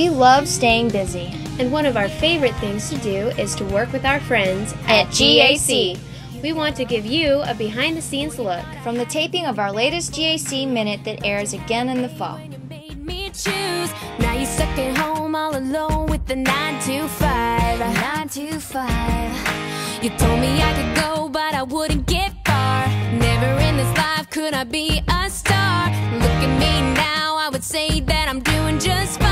We love staying busy. And one of our favorite things to do is to work with our friends at GAC. We want to give you a behind-the-scenes look From the taping of our latest GAC Minute that airs again in the fall. Now you're stuck at home all alone with the 9 to 5. 9 to 5. You told me I could go, but I wouldn't get far. Never in this life could I be a star. Look at me now, I would say that I'm doing just fine.